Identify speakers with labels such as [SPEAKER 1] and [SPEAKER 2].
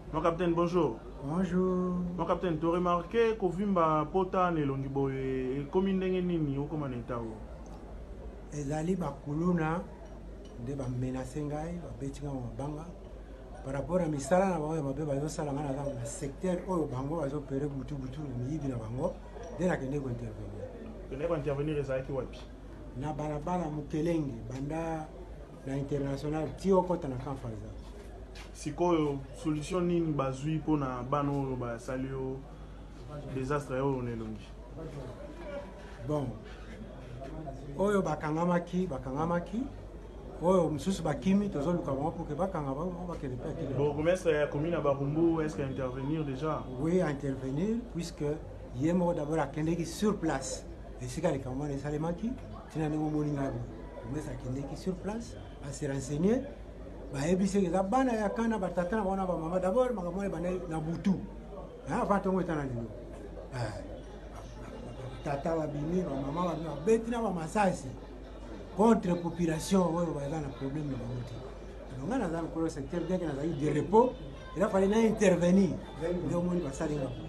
[SPEAKER 1] Mon capitaine, bonjour.
[SPEAKER 2] Bonjour.
[SPEAKER 1] Mon capitaine, tu as remarqué que Vimba Pota ne longibo et comme nini au comme netao.
[SPEAKER 2] Ezali bakuluna de ba menacer ngai ba betinga mabanga par rapport à misala na bango mabe bazo sala ngana na secteur oyo bango bazo pere butu na miyibi na bango de la kende ko intervenir.
[SPEAKER 1] Kende ko intervenir ezaki wapi?
[SPEAKER 2] Na balabala mukelenge banda na international tio kota na Kanfalza.
[SPEAKER 1] Sikoyo solution nini bazui pona bano ba salio désastre oyo ne longi.
[SPEAKER 2] Bon. Oyo bakangamaki oyo mususu bakimi tozoluka bango pour que bakanga bango bakende pe akili.
[SPEAKER 1] Bon, commerce ya commune à Barumbu, est-ce qu'à intervenir déjà?
[SPEAKER 2] Oui, intervenir puisque yemo d'abord akendeki sur place. Et c'est quand les camarades de Salemaki, tu n'as pas de mais ça qui sur place, à se renseigner. Bah, et puis c'est que la banane ya kana batata wana ba mama d'abord makamole banane na butu. Hein, avant ton temps na dino. Tata wa bini ba mama wa betina ba masasi. Contre population oyo ba na problème na bamuti. Donc on a dans le secteur dès qu'on a eu des repos, il a fallu intervenir. Donc on va salir.